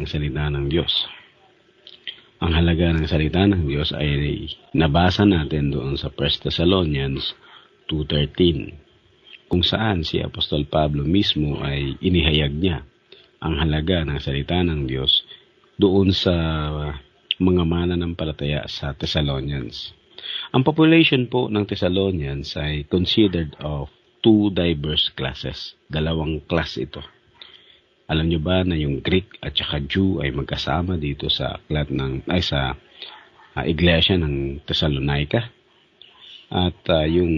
ng salita ng Diyos. Ang halaga ng salita ng Diyos ay nabasa natin doon sa 1 Thessalonians 2:13, kung saan si Apostol Pablo mismo ay inihayag niya ang halaga ng salita ng Diyos doon sa mga mananampalataya sa Thessalonians. Ang population po ng Thessalonians ay considered of two diverse classes. Dalawang class ito. Alam nyo ba na yung Greek at saka Jew ay magkasama dito sa iglesia ng Thessalonica? At yung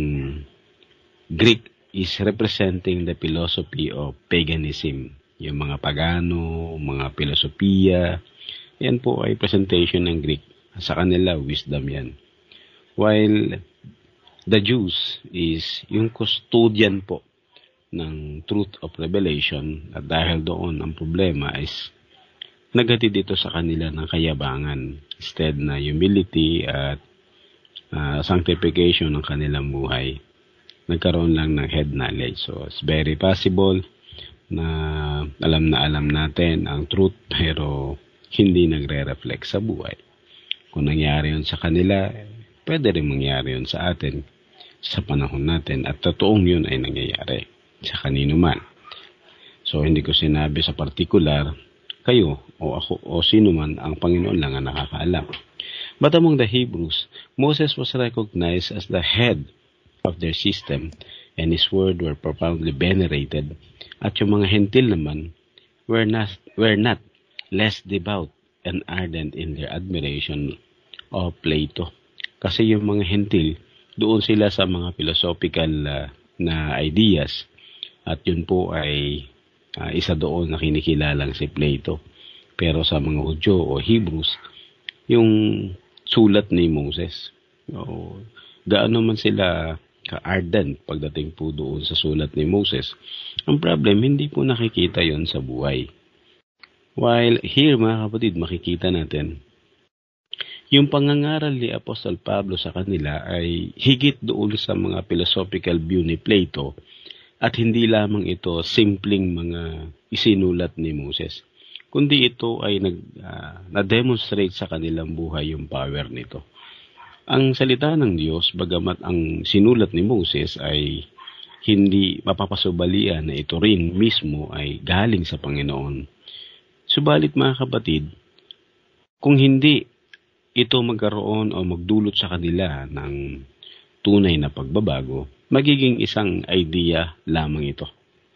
Greek is representing the philosophy of paganism. Yung mga pagano, mga filosofiya, yan po ay presentation ng Greek. Sa kanila, wisdom yan. While the Jews is yung custodian po ng truth of revelation, at dahil doon ang problema is nagatid dito sa kanila ng kayabangan instead na humility at sanctification ng kanilang buhay. Nagkaroon lang ng head knowledge. So it's very possible na alam natin ang truth pero hindi nagre-reflect sa buhay. Kung nangyari yun sa kanila, pwede rin mangyari yun sa atin sa panahon natin, at totoong yun ay nangyayari sa kanino man. So, hindi ko sinabi sa partikular, kayo o ako o sino man, ang Panginoon lang ang nakakaalam. But among the Hebrews, Moses was recognized as the head of their system and his word were profoundly venerated. At yung mga hentil naman were not less devout and ardent in their admiration of Plato. Kasi yung mga hentil, doon sila sa mga philosophical na ideas. At yun po ay isa doon na kinikilalang si Plato. Pero sa mga Hudyo o Hebrews, yung sulat ni Moses, gaano man sila ka-ardent pagdating po doon sa sulat ni Moses, ang problem, hindi po nakikita yon sa buhay. While here, mga kapatid, makikita natin, yung pangangaral ni Apostol Pablo sa kanila ay higit doon sa mga philosophical view ni Plato, at hindi lamang ito simpleng mga isinulat ni Moses, kundi ito ay na-demonstrate sa kanilang buhay yung power nito. Ang salita ng Diyos, bagamat ang sinulat ni Moses ay hindi mapapasubalian na ito rin mismo ay galing sa Panginoon. Subalit mga kapatid, kung hindi ito magkaroon o magdulot sa kanila ng tunay na pagbabago, magiging isang idea lamang ito.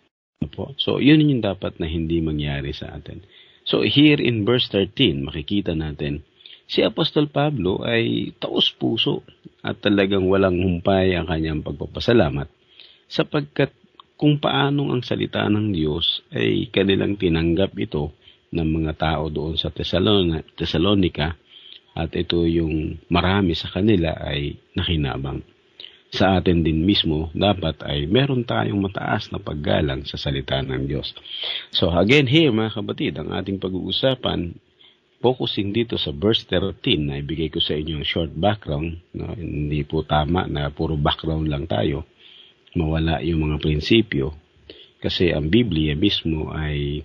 So, yun yung dapat na hindi mangyari sa atin. So, here in verse 13, makikita natin, si Apostol Pablo ay taos-puso at talagang walang humpay ang kanyang pagpapasalamat sapagkat kung paanong ang salita ng Diyos ay kanilang tinanggap ito ng mga tao doon sa Thessalonica, at ito yung marami sa kanila ay nakinabang. Sa atin din mismo, dapat ay meron tayong mataas na paggalang sa salita ng Diyos. So again here mga kapatid, ang ating pag-uusapan, focusing dito sa verse 13 na ibigay ko sa inyo yung short background. No? Hindi po tama na puro background lang tayo. Mawala yung mga prinsipyo. Kasi ang Biblia mismo ay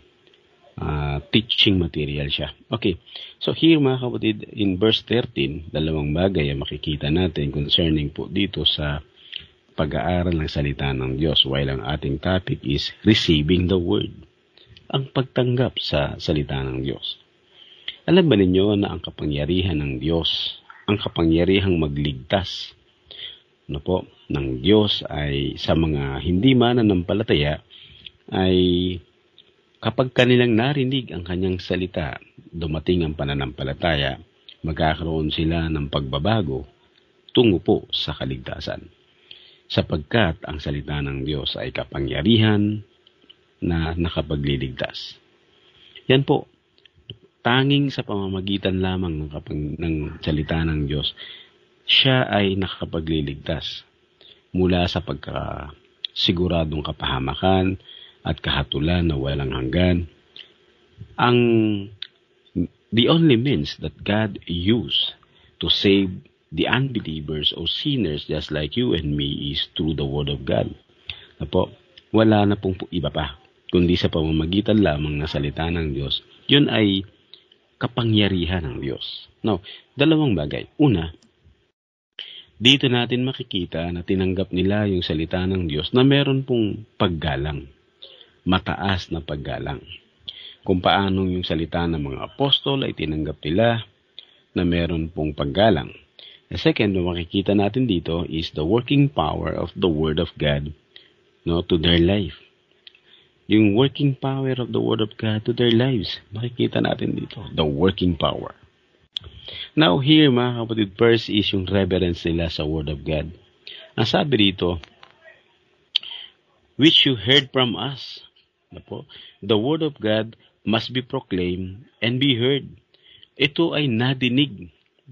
teaching material siya. Okay, so here mga kapatid, in verse 13, dalawang bagay ang makikita natin concerning po dito sa pag-aaral ng salita ng Diyos, while ang ating topic is receiving the word, ang pagtanggap sa salita ng Diyos. Alam ba ninyo na ang kapangyarihan ng Diyos, ang kapangyarihang magligtas ng Diyos ay sa mga hindi mananampalataya ay kapag kanilang narinig ang kanyang salita, dumating ang pananampalataya, magkakaroon sila ng pagbabago tungo po sa kaligtasan. Sapagkat ang salita ng Diyos ay kapangyarihan na nakapagliligtas. Yan po, tanging sa pamamagitan lamang ng salita ng Diyos, siya ay nakapagliligtas mula sa pagkasiguradong kapahamakan at kahatulan na walang hanggan. The only means that God used to save the unbelievers or sinners just like you and me is through the Word of God. Wala na pong iba pa, kundi sa pamamagitan lamang ng salita ng Diyos. Yun ay kapangyarihan ng Diyos. Now, dalawang bagay. Una, dito natin makikita na tinanggap nila yung salita ng Diyos na meron pong paggalang, mataas na paggalang. Kung paanong yung salita ng mga apostol ay tinanggap nila na meron pong paggalang. The second na makikita natin dito is the working power of the Word of God to their life. Yung working power of the Word of God to their lives. Makikita natin dito, the working power. Now here mga kapatid, first is yung reverence nila sa Word of God. Ang sabi dito, which you heard from us. The Word of God must be proclaimed and be heard. Ito ay nadinig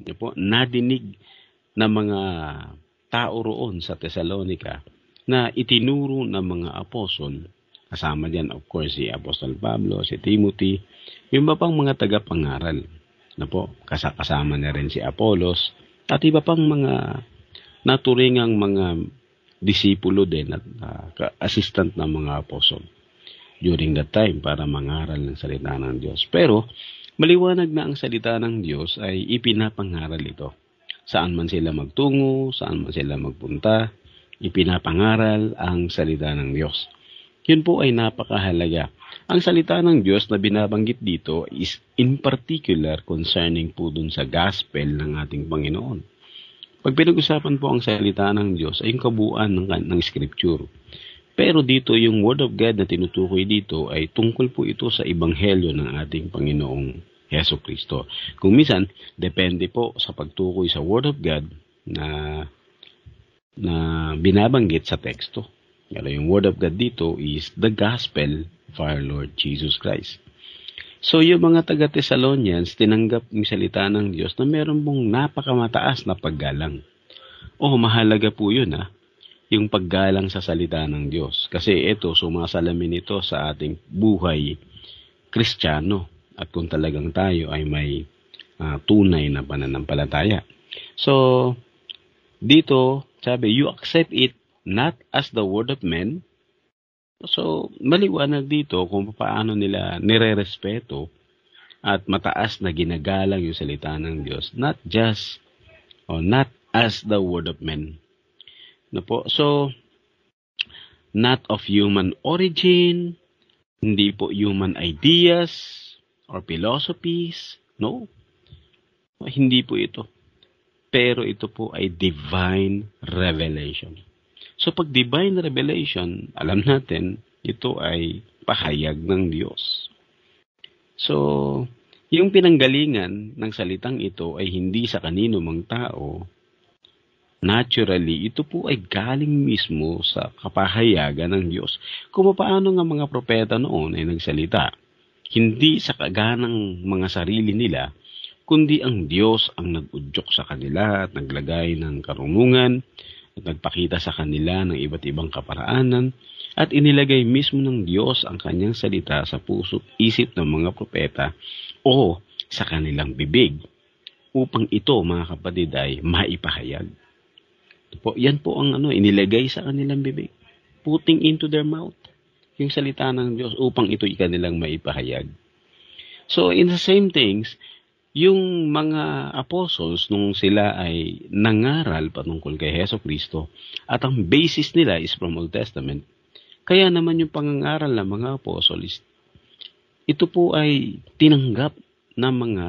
na mga tao roon sa Thessalonica na itinuro ng mga apostol. Kasama diyan, of course, si Apostol Pablo, si Timothy, yung iba pang mga tagapangaral. Kasama na rin si Apollos, at iba pang mga naturingang mga disipulo din at assistant ng mga apostol during that time para mangaral ng salita ng Diyos. Pero, maliwanag na ang salita ng Diyos ay ipinapangaral ito. Saan man sila magtungo, saan man sila magpunta, ipinapangaral ang salita ng Diyos. Yun po ay napakahalaga. Ang salita ng Diyos na binabanggit dito is in particular concerning po dun sa gospel ng ating Panginoon. Pag pinag-usapan po ang salita ng Diyos ay yung kabuuan ng scripture. Pero dito yung Word of God na tinutukoy dito ay tungkol po ito sa ebanghelyo ng ating Panginoong Heso Kristo. Kung minsan, depende po sa pagtukoy sa Word of God na binabanggit sa teksto. Pero yung Word of God dito is the gospel of our Lord Jesus Christ. So yung mga taga-Thessalonians, tinanggap yung salita ng Diyos na meron pong napakamataas na paggalang. Mahalaga po yun yung paggalang sa salita ng Diyos. Kasi ito, sumasalamin ito sa ating buhay Kristiyano. At kung talagang tayo ay may tunay na pananampalataya. So, dito, sabi, you accept it not as the word of men. So, maliwanag dito kung paano nila nire-respeto at mataas na ginagalang yung salita ng Diyos. Not as the word of men. So, not of human origin, hindi po human ideas or philosophies. No, hindi po ito. Pero ito po ay divine revelation. So pag divine revelation, alam natin, ito ay pahayag ng Diyos. So, yung pinanggalingan ng salitang ito ay hindi sa kanino mang tao. Naturally, ito po ay galing mismo sa kapahayagan ng Diyos. Kung paano nga mga propeta noon ay nagsalita, hindi sa kaganang mga sarili nila, kundi ang Diyos ang nag-udyok sa kanila at naglagay ng karunungan at nagpakita sa kanila ng iba't ibang kaparaanan at inilagay mismo ng Diyos ang kanyang salita sa puso't isip ng mga propeta o sa kanilang bibig upang ito, mga kapatid, ay maipahayag. Yan po ang inilagay sa kanilang bibig. Putting into their mouth yung salita ng Diyos upang ito'y kanilang maipahayag. So, in the same things, yung mga apostles nung sila ay nangaral patungkol kay Heso Kristo at ang basis nila is from Old Testament, kaya naman yung pangangaral ng mga apostles, ito po ay tinanggap ng mga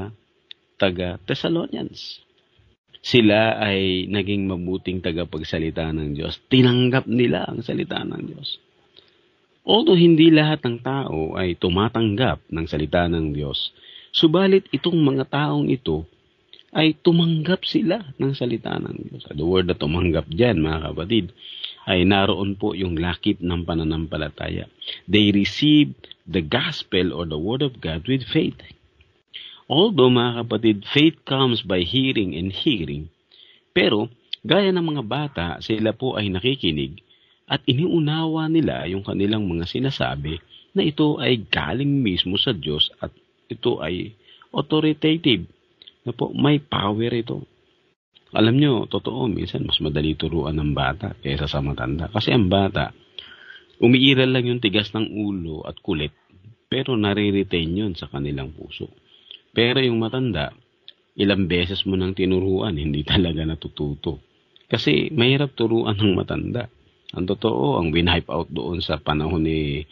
taga-Thessalonians. Sila ay naging mabuting tagapagsalita ng Diyos. Tinanggap nila ang salita ng Diyos. Although hindi lahat ng tao ay tumatanggap ng salita ng Diyos, subalit itong mga taong ito ay tumanggap sila ng salita ng Diyos. The word na tumanggap dyan, mga kapatid, ay naroon po yung lakip ng pananampalataya. They received the gospel or the word of God with faith. Although, mga kapatid, faith comes by hearing and hearing, pero gaya ng mga bata, sila po ay nakikinig at iniunawa nila yung kanilang mga sinasabi na ito ay galing mismo sa Diyos at ito ay authoritative. May power ito. Alam nyo, totoo, minsan mas madali turuan ng bata kaysa sa matanda. Kasi ang bata, umiiral lang yung tigas ng ulo at kulit, pero nare-retain yun sa kanilang puso. Pero yung matanda, ilang beses mo nang tinuruan, hindi talaga natututo. Kasi mahirap turuan ng matanda. Ang totoo, ang win-hype out doon sa panahon ni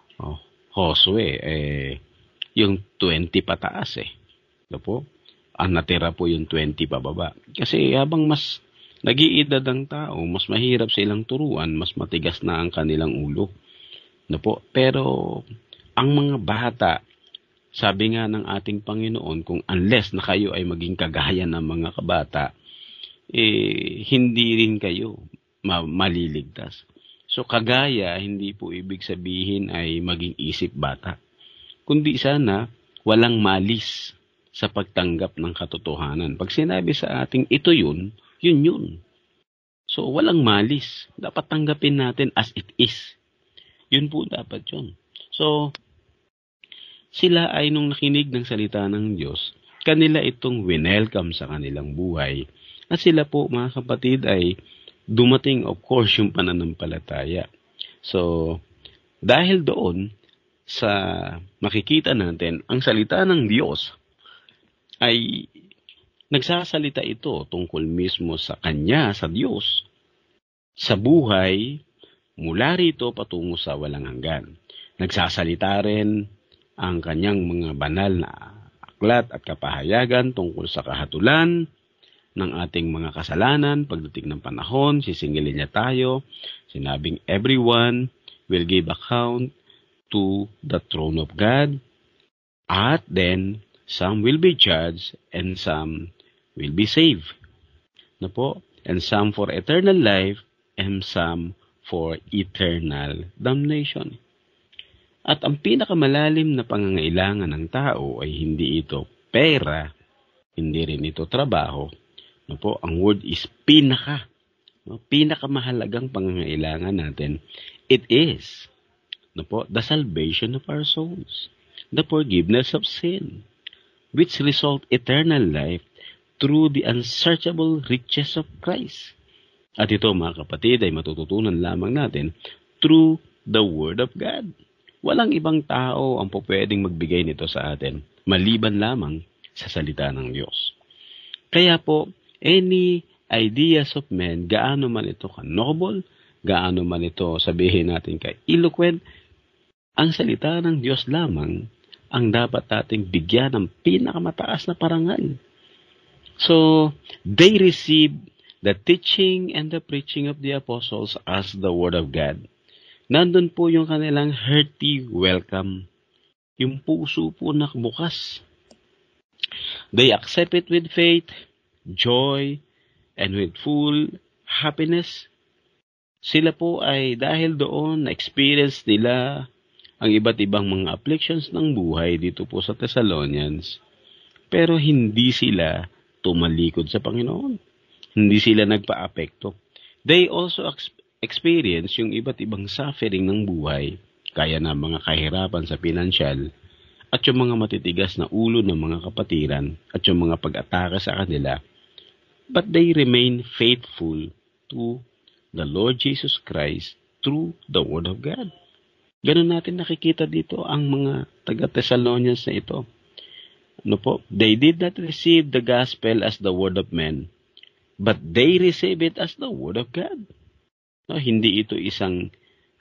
Josue, yung 20 pataas eh. Ano po? Ang natira po yung 20 pababa. Kasi habang mas nag-iedad ang tao, mas mahirap silang turuan, mas matigas na ang kanilang ulo. Ano po? Pero ang mga bata, sabi nga ng ating Panginoon, kung unless na kayo ay maging kagaya ng mga kabata, hindi rin kayo maliligtas. So kagaya, hindi po ibig sabihin ay maging isip bata. Kundi sana, walang malis sa pagtanggap ng katotohanan. Pag sinabi sa ating ito yun, yun yun. So walang malis. Dapat tanggapin natin as it is. Yun po dapat yun. So, sila ay nung nakinig ng salita ng Diyos, kanila itong winelcome sa kanilang buhay. At sila po, mga kapatid, ay dumating, of course, yung pananampalataya. So, dahil doon, sa makikita natin, ang salita ng Diyos ay nagsasalita ito tungkol mismo sa Kanya, sa Diyos, sa buhay, mula rito patungo sa walang hanggan. Nagsasalita rin ang Kanyang mga banal na aklat at kapahayagan tungkol sa kahatulan ng ating mga kasalanan. Pagdating ng panahon, sisingilin niya tayo. Sinabing everyone will give account to the throne of God, at then some will be judged and some will be saved. Na po? And some for eternal life and some for eternal damnation. At ang pinakamalalim na pangangailangan ng tao ay hindi ito pera, hindi rin ito trabaho. Na po? Ang word is pinakamahalagang pangangailangan natin. It is the salvation of our souls, the forgiveness of sin, which result eternal life through the unsearchable riches of Christ. At ito, mga kapatid, ay matututunan lamang natin through the Word of God. Walang ibang tao ang pwedeng magbigay nito sa atin, maliban lamang sa salita ng Diyos. Kaya po, any ideas of men, gaano man ito ka-noble, gaano man ito sabihin natin ka-eloquent, ang salita ng Diyos lamang ang dapat nating bigyan ng pinakamataas na parangal. So, they received the teaching and the preaching of the apostles as the Word of God. Nandun po yung kanilang hearty welcome. Yung puso po nakbukas. They accept it with faith, joy, and with full happiness. Sila po ay dahil doon na-experience nila ang iba't ibang mga afflictions ng buhay dito po sa Thessalonians. Pero hindi sila tumalikod sa Panginoon. Hindi sila nagpa-apekto. They also experience yung iba't ibang suffering ng buhay, kaya na mga kahirapan sa pinansyal, at yung mga matitigas na ulo ng mga kapatiran, at yung mga pag-atake sa kanila. But they remain faithful to the Lord Jesus Christ through the Word of God. Ganun natin nakikita dito ang mga taga-Thessalonians na ito. They did not receive the gospel as the word of men, but they receive it as the Word of God. Hindi ito isang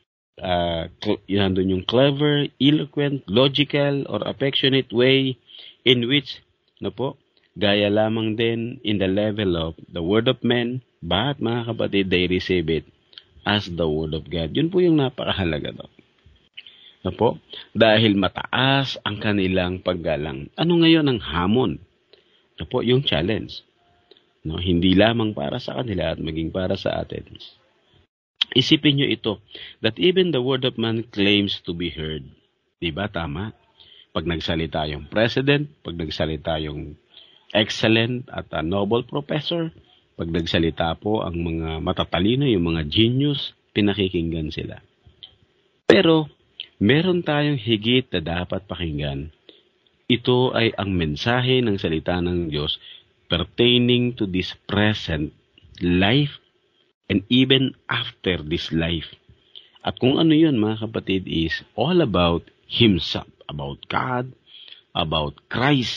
yung clever, eloquent, logical, or affectionate way in which, gaya lamang din in the level of the word of men, but mga kapatid, they receive it as the Word of God. Yun po yung napakahalaga doon. Dahil mataas ang kanilang paggalang. Ano ngayon ang hamon? Yung challenge. Hindi lamang para sa kanila at maging para sa atin. Isipin nyo ito, that even the word of man claims to be heard. Diba? Tama? Pag nagsalita yung president, pag nagsalita yung excellent at noble professor, pag nagsalita po ang mga matatalino, yung mga genius, pinakikinggan sila. Pero, meron tayong higit na dapat pakinggan. Ito ay ang mensahe ng salita ng Diyos pertaining to this present life and even after this life. At kung ano yun, mga kapatid, is all about Himself, about God, about Christ,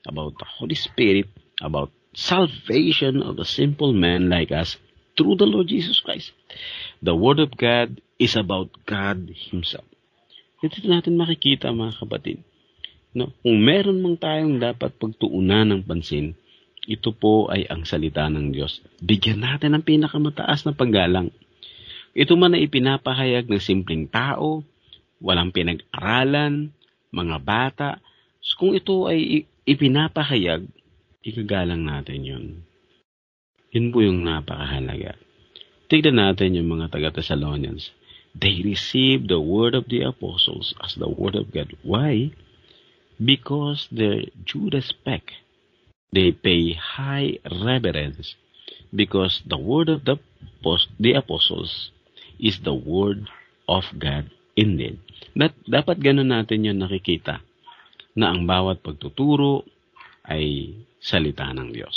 about the Holy Spirit, about salvation of a simple man like us through the Lord Jesus Christ. The Word of God is about God Himself. Ito natin makikita, mga kapatid. No? Kung meron mang tayong dapat pagtuunan ng pansin, ito po ay ang salita ng Diyos. Bigyan natin ng pinakamataas na paggalang. Ito man ay ipinapahayag ng simpleng tao, walang pinag-aralan, mga bata. So, kung ito ay ipinapahayag, igagalang natin yun. Yun po yung napakahalaga. Tignan natin yung mga taga-Thessalonians. They received the word of the apostles as the word of God. Why? Because their due respect, they pay high reverence because the word of the apostles is the word of God indeed. Dapat ganun natin yun nakikita na ang bawat pagtuturo ay salita ng Diyos.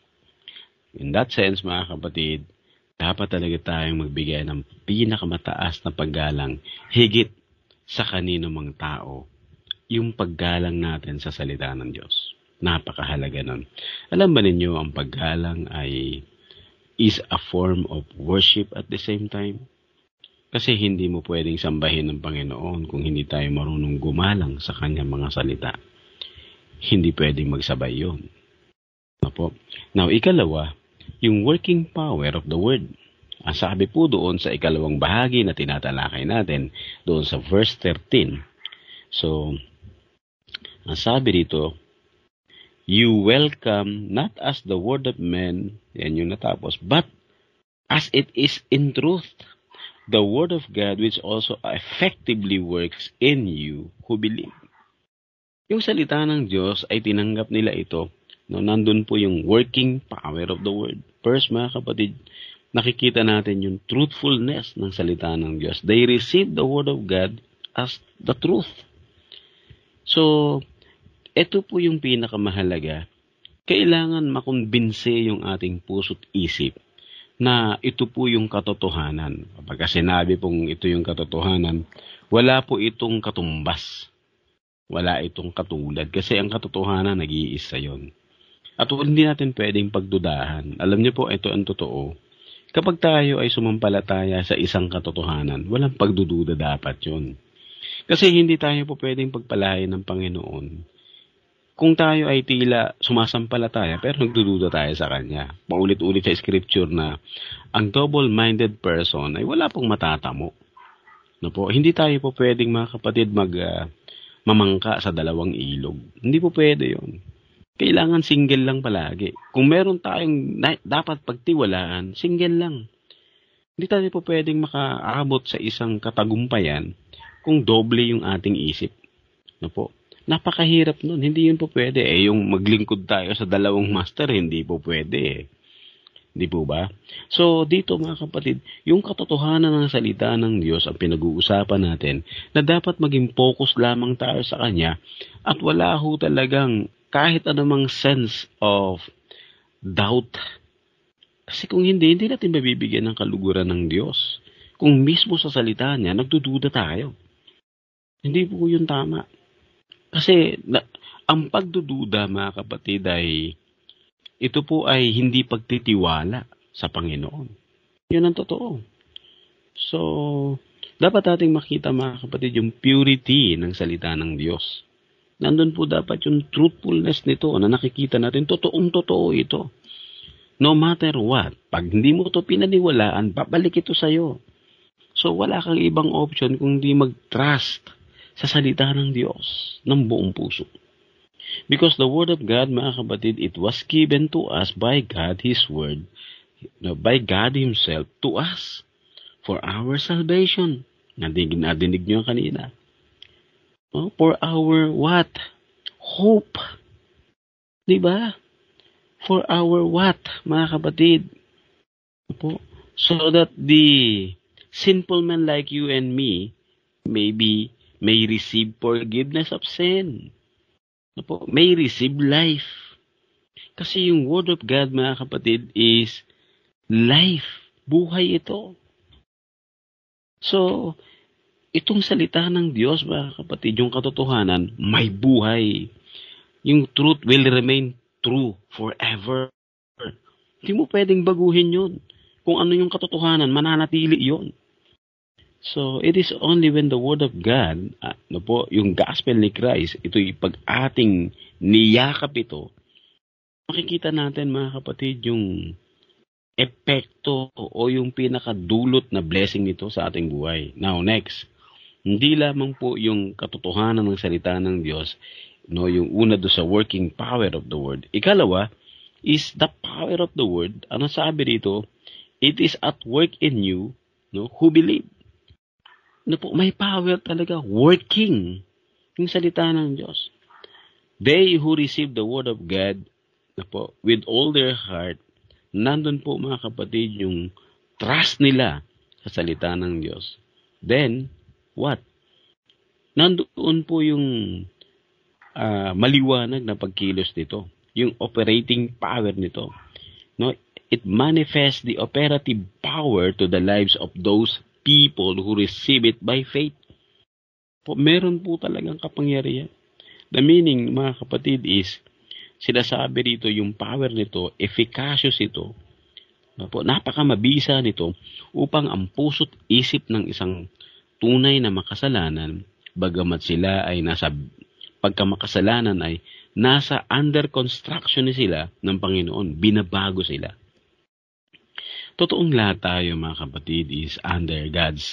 In that sense, mga kapatid, dapat talaga tayong magbigay ng pinakamataas na paggalang higit sa kanino mang tao. Yung paggalang natin sa salita ng Diyos. Napakahalaga nun. Alam ba ninyo, ang paggalang ay is a form of worship at the same time? Kasi hindi mo pwedeng sambahin ng Panginoon kung hindi tayo marunong gumalang sa kanyang mga salita. Hindi pwedeng magsabay yun. Now, ikalawa, yung working power of the word. Ang sabi po doon sa ikalawang bahagi na tinatalakay natin, doon sa verse 13. So, ang sabi dito, you welcome not as the word of men, yan yung natapos, but as it is in truth, the word of God which also effectively works in you who believe. Yung salita ng Diyos ay tinanggap nila ito. No, nandun po yung working power of the word. First, mga kapatid, nakikita natin yung truthfulness ng salita ng Diyos. They receive the word of God as the truth. So, ito po yung pinakamahalaga. Kailangan makumbinse yung ating puso't isip na ito po yung katotohanan. Kapag sinabi pong ito yung katotohanan, wala po itong katumbas. Wala itong katulad. Kasi ang katotohanan, nag-iisa yun. At hindi natin pwedeng pagdudahan. Alam niyo po, ito ang totoo. Kapag tayo ay sumampalataya sa isang katotohanan, walang pagdududa dapat yun. Kasi hindi tayo po pwedeng pagpalain ng Panginoon kung tayo ay tila sumasampalataya pero nagdududa tayo sa Kanya. Paulit-ulit sa scripture na ang double-minded person ay wala pong matatamo. No po? Hindi tayo po pwedeng, mga kapatid, mamangka sa dalawang ilog. Hindi po pwede yun. Kailangan single lang palagi. Kung meron tayong dapat pagtiwalaan, single lang. Hindi tayo po pwedeng makaabot sa isang katagumpayan kung doble yung ating isip. No po? Napakahirap nun. Hindi yun po pwede. Yung maglingkod tayo sa dalawang master, hindi po pwede. Hindi po ba? So, dito, mga kapatid, yung katotohanan ng salita ng Diyos ang pinag-uusapan natin na dapat maging focus lamang tayo sa Kanya at wala ho talagang kahit anumang sense of doubt. Kasi kung hindi natin mabibigyan ng kaluguran ng Diyos. Kung mismo sa salita niya, nagdududa tayo. Hindi po yun tama. Kasi ang pagdududa, mga kapatid, ay ito po ay hindi pagtitiwala sa Panginoon. Yun ang totoo. So, dapat nating makita, mga kapatid, yung purity ng salita ng Diyos. Nandun po dapat yung truthfulness nito na nakikita natin. Totoong-totoo ito. No matter what, pag hindi mo ito pinaniwalaan, babalik ito sa'yo. So, wala kang ibang option kung di mag-trust sa salita ng Diyos ng buong puso. Because the Word of God, mga kapatid, it was given to us by God, His Word, by God Himself to us for our salvation. Nadinig niyo kanina. For our what? Hope. Diba? For our what, mga kapatid? So that the sinful men like you and me may receive forgiveness of sin. May receive life. Kasi yung Word of God, mga kapatid, is life. Buhay ito. So, itong salita ng Diyos, mga kapatid, yung katotohanan, may buhay. Yung truth will remain true forever. Hindi mo pwedeng baguhin yun. Kung ano yung katotohanan, mananatili yun. So, it is only when the Word of God, yung gospel ni Christ, ito'y pag ating niyakap ito, makikita natin mga kapatid yung epekto o yung pinakadulot na blessing nito sa ating buhay. Now, next, hindi lamang po yung katotohanan ng salita ng Diyos, yung una do sa working power of the Word. Ikalawa, is the power of the Word. Ano sabi dito? It is at work in you, who believe. May power talaga, working yung salita ng Diyos. They who receive the Word of God, with all their heart, nandun po mga kapatid yung trust nila sa salita ng Diyos. Then, what? Nandoon po yung maliwanag na pagkilos nito. Yung operating power nito. It manifests the operative power to the lives of those people who receive it by faith. Meron po talagang kapangyarihan. The meaning, mga kapatid, is sinasabi rito yung power nito, efficacious ito. Napakamabisa nito upang ang puso't isip ng isang tunay na makasalanan, bagamat sila ay pagkamakasalanan ay nasa under construction ni sila ng Panginoon. Binabago sila. Totoong lahat tayo mga kapatid is under God's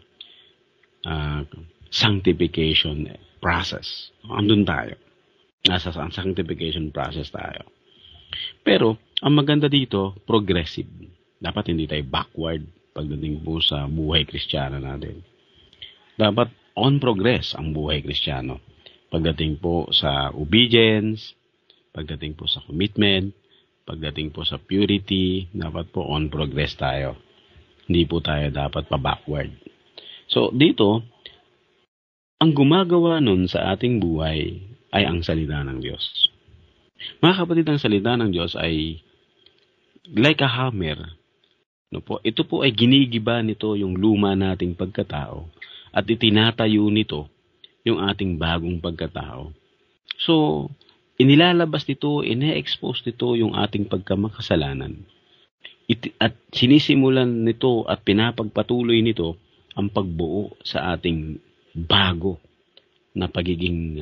sanctification process. Andun tayo. Nasa sanctification process tayo. Pero, ang maganda dito, progressive. Dapat hindi tayo backward pagdating po sa buhay Kristiyano natin. Dapat on progress ang buhay Kristiyano. Pagdating po sa obedience, pagdating po sa commitment, pagdating po sa purity, dapat po on progress tayo. Hindi po tayo dapat pa-backward. So, dito, ang gumagawa nun sa ating buhay ay ang salita ng Diyos. Mga kapatid, ang salita ng Diyos ay like a hammer. Ito po ay ginigiba nito yung luma nating pagkatao at itinatayo nito yung ating bagong pagkatao. So, inilalabas nito, ine-expose nito yung ating pagkamakasalanan. At sinisimulan nito at pinapagpatuloy nito ang pagbuo sa ating bago na pagiging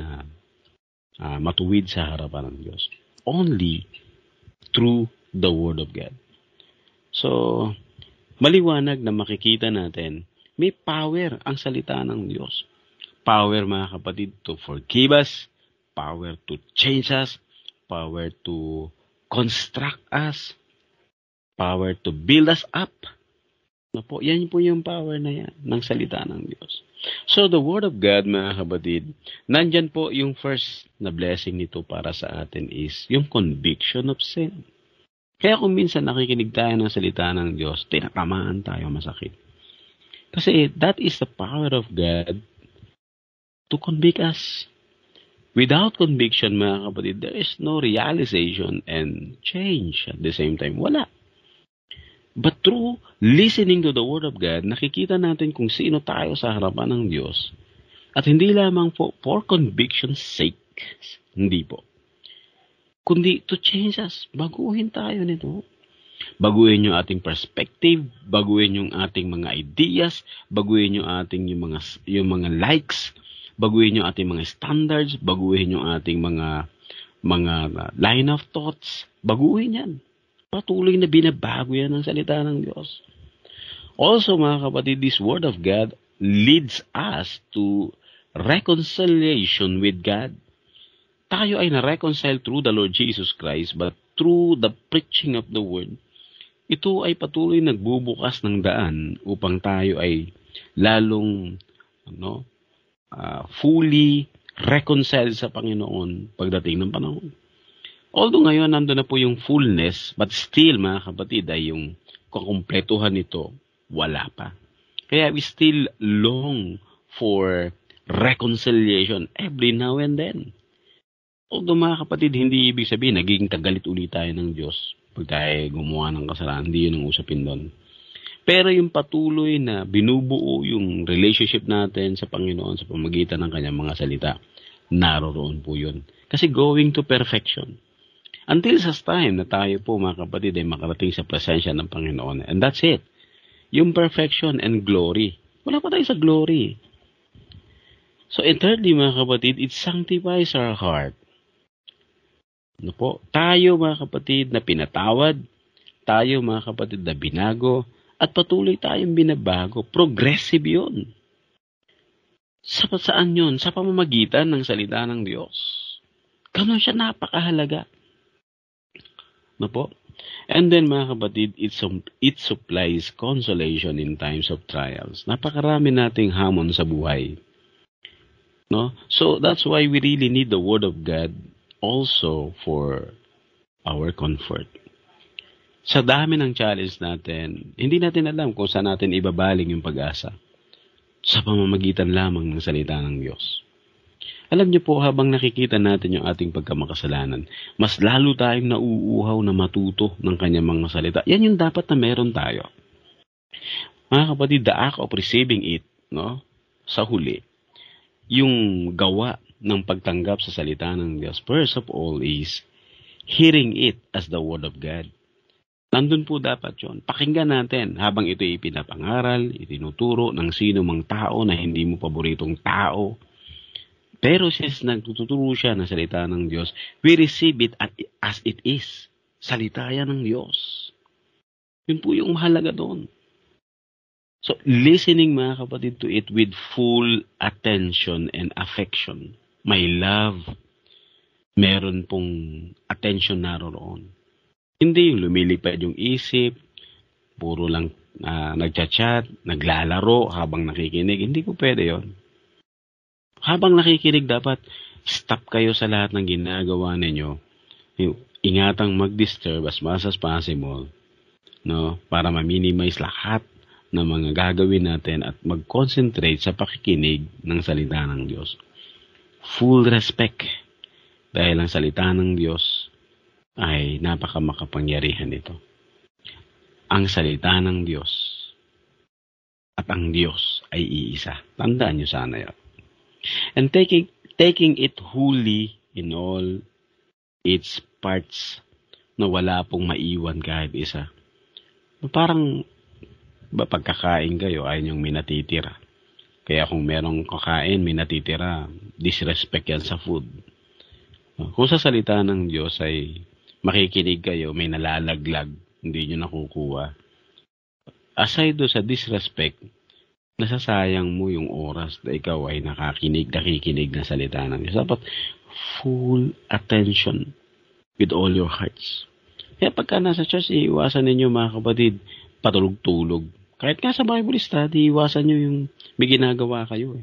matuwid sa harapan ng Diyos. Only through the Word of God. So, maliwanag na makikita natin, may power ang salita ng Diyos. Power, mga kapatid, to forgive us, power to change us, power to construct us, power to build us up. Yan po yung power na yan ng salita ng Diyos. So, the Word of God, mga kapatid, nandyan po yung first na blessing nito para sa atin is yung conviction of sin. Kaya kung minsan nakikinig tayo ng salita ng Diyos, tinatamaan tayo masakit. Kasi that is the power of God to convict us. Without conviction, mga kapatid, there is no realization and change at the same time. Wala. But through listening to the Word of God, nakikita natin kung sino tayo sa harapan ng Diyos. At hindi lamang po for conviction's sake. Hindi po. Kundi to change us. Baguhin tayo nito. Baguhin yung ating perspective, baguhin yung ating mga ideas, baguhin yung ating yung mga likes, baguhin yung ating mga standards, baguhin yung ating mga line of thoughts. Baguhin yan. Patuloy na binabago yan ng salita ng Diyos. Also, mga kapatid, this Word of God leads us to reconciliation with God. Tayo ay na-reconcile through the Lord Jesus Christ, but through the preaching of the Word, ito ay patuloy nagbubukas ng daan upang tayo ay lalong fully reconciled sa Panginoon pagdating ng panahon. Although ngayon nandun na po yung fullness, but still, mga kapatid, ay yung kakumpletuhan nito, wala pa. Kaya we still long for reconciliation every now and then. Although, mga kapatid, hindi ibig sabihin, nagiging kagalit ulit tayo ng Diyos pag tayo gumawa ng kasalanan. Hindi yun ang usapin doon. Pero yung patuloy na binubuo yung relationship natin sa Panginoon sa pamagitan ng kanyang mga salita, naroroon po yun. Kasi going to perfection. Until sa time na tayo po mga kapatid ay makarating sa presensya ng Panginoon. And that's it. Yung perfection and glory. Wala pa tayo sa glory. So, and thirdly mga kapatid, it sanctifies our heart. Ano po? Tayo mga kapatid na pinatawad, tayo mga kapatid na binago, at patuloy tayong binabago. Progressive yun. Saan yun? Sa pamamagitan ng salita ng Diyos. Ganon siya napakahalaga. No po? And then mga kapatid, it supplies consolation in times of trials. Napakarami nating hamon sa buhay. No? So that's why we really need the Word of God also for our comfort. Sa dami ng challenge natin, hindi natin alam kung saan natin ibabaling yung pag-asa. Sa pamamagitan lamang ng salita ng Diyos. Alam niyo po, habang nakikita natin yung ating pagkamakasalanan, mas lalo tayong nauuhaw na matuto ng kanyang mga salita. Yan yung dapat na meron tayo. Mga kapatid, the act of receiving it, no, sa huli, yung gawa ng pagtanggap sa salita ng Diyos, first of all is hearing it as the Word of God. Nandun po dapat yon. Pakinggan natin habang ito ipinapangaral, itinuturo ng sino mang tao na hindi mo paboritong tao. Pero since nagtuturo siya ng salita ng Diyos, we receive it as it is. Salita yan ng Diyos. Yun po yung mahalaga doon. So, listening mga kapatid to it with full attention and affection. May love. Meron pong attention naroon. Hindi yung lumilipad yung isip, puro lang nagchat-chat, naglalaro habang nakikinig. Hindi po pwede yon. Habang nakikinig, dapat stop kayo sa lahat ng ginagawa ninyo. Ingatang mag-disturb as much as possible, no? Para ma-minimize lahat ng mga gagawin natin at mag-concentrate sa pakikinig ng salita ng Diyos. Full respect dahil ang salita ng Diyos ay napakamakapangyarihan nito. Ang salita ng Diyos at ang Diyos ay iisa. Tandaan nyo sana yan. And taking it wholly in all its parts na wala pong maiwan kahit isa. Parang pagkakain kayo ay yung minatitira. Kaya kung merong kakain, minatitira, disrespect yan sa food. Kung sa salita ng Diyos ay makikinig kayo, may nalalaglag, hindi nyo nakukuha. Aside do sa disrespect, nasasayang mo yung oras na ikaw ay nakikinig na salita ng Diyos. Dapat full attention with all your hearts. Kaya pagka nasa church, iiwasan ninyo mga kapatid, patulog-tulog. Kahit nga sa Bible study, iiwasan nyo yung may ginagawa kayo.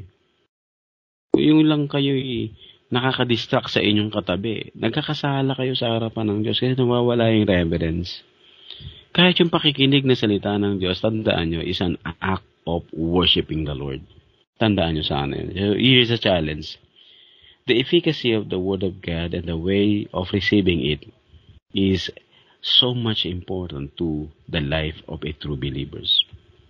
Yung lang kayo nakakadistract sa inyong katabi. Nagkakasala kayo sa harapan ng Diyos kasi nawawala yung reverence. Kahit yung pakikinig na salita ng Diyos, tandaan nyo, is an act of worshiping the Lord. Tandaan nyo sana yun. So, here's a challenge. The efficacy of the Word of God and the way of receiving it is so much important to the life of a true believers.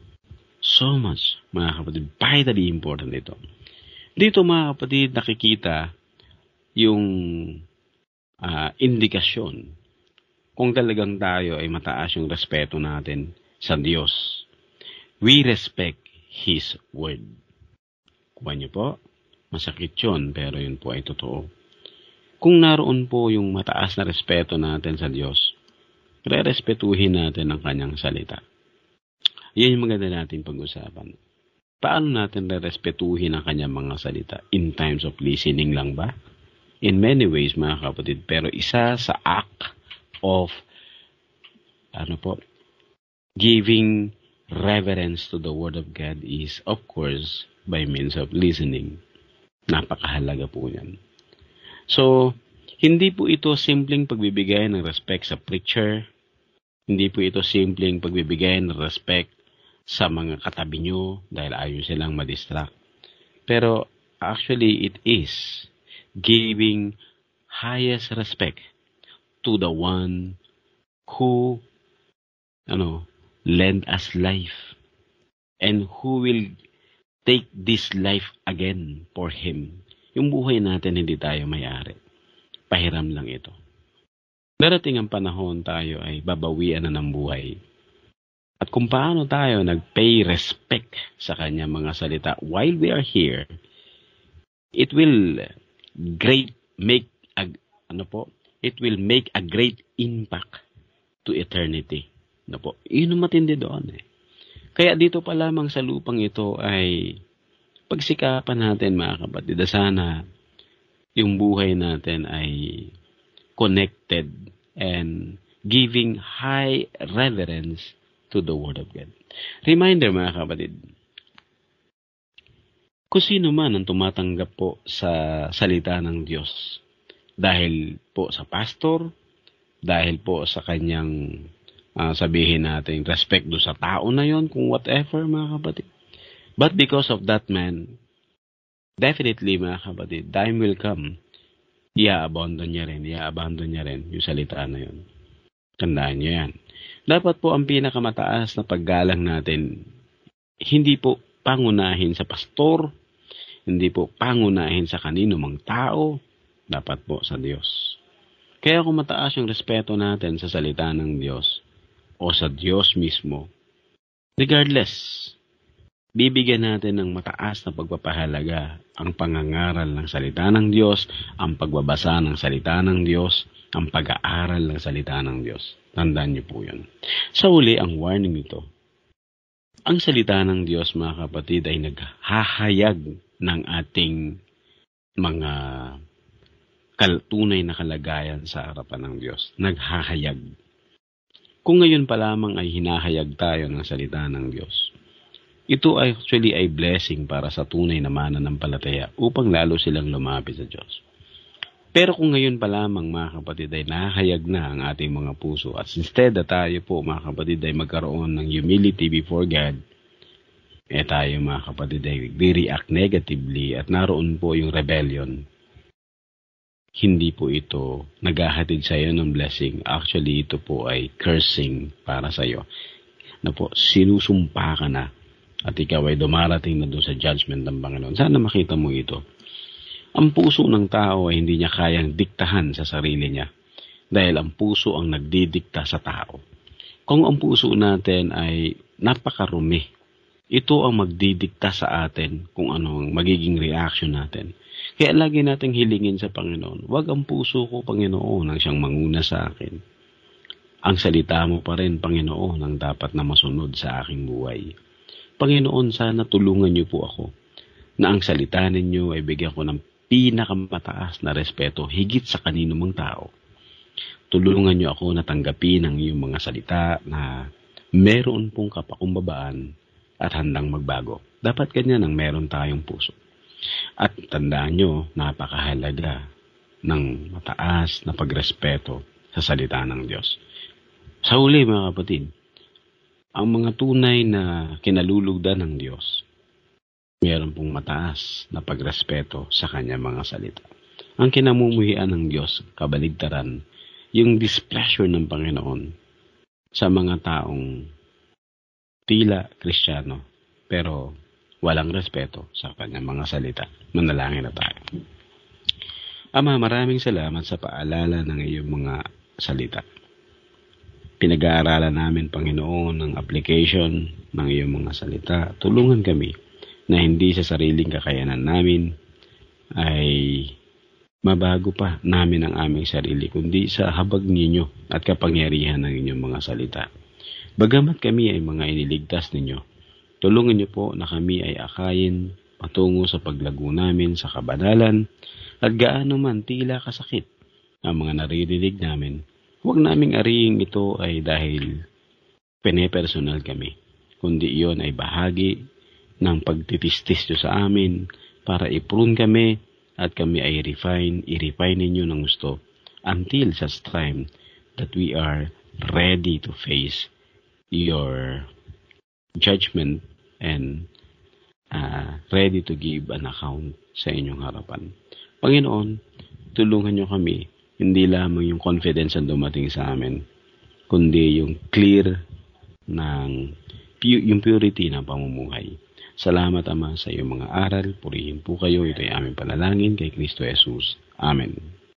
So much, mga kapatid, vitally important ito. Dito mga kapatid, nakikita yung indikasyon kung talagang tayo ay mataas yung respeto natin sa Diyos. We respect His Word. Kuha niyo po, masakit yun, pero yun po ay totoo. Kung naroon po yung mataas na respeto natin sa Diyos, re-respetuhin natin ang Kanyang salita. Yan yung maganda natin pag-usapan. Paano natin re-respetuhin ang Kanyang mga salita? In times of listening lang ba? In many ways, mga kapatid. Pero isa sa act of giving reverence to the Word of God is, of course, by means of listening. Napakahalaga po yan. So, hindi po ito simpleng pagbibigay ng respect sa preacher. Hindi po ito simpleng pagbibigay ng respect sa mga katabi nyo dahil ayaw silang madistract. Pero, actually, it is giving highest respect to the one who lend us life and who will take this life again for Him. Yung buhay natin, hindi tayo may-ari. pahiram lang ito. Darating ang panahon tayo ay babawian na ng buhay. At kung paano tayo nag-pay respect sa kanyang mga salita while we are here, it will make a great impact to eternity. Yun ang matindi doon eh. Kaya dito pa lamang sa lupang ito ay pagsikapan natin mga kapatid, sana yung buhay natin ay connected and giving high reverence to the Word of God. Reminder mga kapatid, kung sino man ang tumatanggap po sa salita ng Diyos, dahil po sa pastor, dahil po sa kanyang sabihin natin, respect do sa tao na yon, kung whatever mga kapatid. But because of that man, definitely mga kapatid, time will come, i-abandon niya rin yung salita na yon. Tandaan niyo yan. Dapat po ang pinakamataas na paggalang natin, hindi po pangunahin sa pastor, hindi po pangunahin sa kanino mang tao, dapat po sa Diyos. Kaya kung mataas yung respeto natin sa salita ng Diyos o sa Diyos mismo, regardless, bibigyan natin ng mataas na pagpapahalaga ang pangangaral ng salita ng Diyos, ang pagbabasa ng salita ng Diyos, ang pag-aaral ng salita ng Diyos. Tandaan niyo po yun. Sa uli, ang warning nito, ang salita ng Diyos, mga kapatid, ay naghahayag ng ating mga tunay na kalagayan sa harapan ng Diyos. Naghahayag. Kung ngayon pa lamang ay hinahayag tayo ng salita ng Diyos, ito ay actually ay blessing para sa tunay na mananampalataya upang lalo silang lumapit sa Diyos. Pero kung ngayon pa lamang mga kapatid ay nahayag na ang ating mga puso at instead na tayo po mga kapatid ay magkaroon ng humility before God, tayo mga kapatid ay react negatively at naroon po yung rebellion, hindi po ito naghahatid sa iyo ng blessing. Actually, ito po ay cursing para sa iyo. Sinusumpa ka na at ikaw ay dumarating na doon sa judgment ng Panginoon. Sana makita mo ito. Ang puso ng tao ay hindi niya kayang diktahan sa sarili niya dahil ang puso ang nagdidikta sa tao. Kung ang puso natin ay napakarumi, ito ang magdidikta sa atin kung ano ang magiging reaction natin. Kaya lagi nating hilingin sa Panginoon, wag ang puso ko, Panginoon, ang siyang manguna sa akin. Ang salita mo pa rin, Panginoon, ang dapat na masunod sa aking buhay. Panginoon, sana tulungan niyo po ako na ang salita ninyo ay bigyan ko ng pinakamataas na respeto higit sa kanino mang tao. Tulungan niyo ako na tanggapin ang iyong mga salita na meron pong kapakumbabaan at handang magbago. Dapat ganyan ang meron tayong puso. At tandaan nyo, napakahalaga ng mataas na pagrespeto sa salita ng Diyos. Sa huli mga kapatid, ang mga tunay na kinalulugdan ng Diyos, meron pong mataas na pagrespeto sa kanyang mga salita. Ang kinamumuhian ng Diyos, kabaligtaran, yung displeasure ng Panginoon sa mga taong tila Kristiyano, pero walang respeto sa kanyang mga salita. Manalangin na tayo. Ama, maraming salamat sa paalala ng iyong mga salita. Pinag-aaralan namin, Panginoon, ng application ng iyong mga salita. Tulungan kami na hindi sa sariling kakayanan namin ay mabago pa namin ang aming sarili, kundi sa habag ninyo at kapangyarihan ng inyong mga salita. Bagamat kami ay mga iniligtas ninyo, tulungan niyo po na kami ay akayin patungo sa paglago namin sa kabanalan at gaano man tila kasakit ang mga naririnig namin. Huwag naming ariing ito ay dahil penepersonal kami, kundi iyon ay bahagi ng pagtitistis nyo sa amin para i-prune kami at kami ay i-refine ninyo ng gusto until such time that we are ready to face your judgment and ready to give an account sa inyong harapan. Panginoon, tulungan nyo kami, hindi lamang yung confidence ang dumating sa amin, kundi yung clear ng yung purity ng pamumuhay. Salamat, Ama, sa iyong mga aral. Purihin po kayo. Ito ay aming panalangin kay Kristo Jesus. Amen.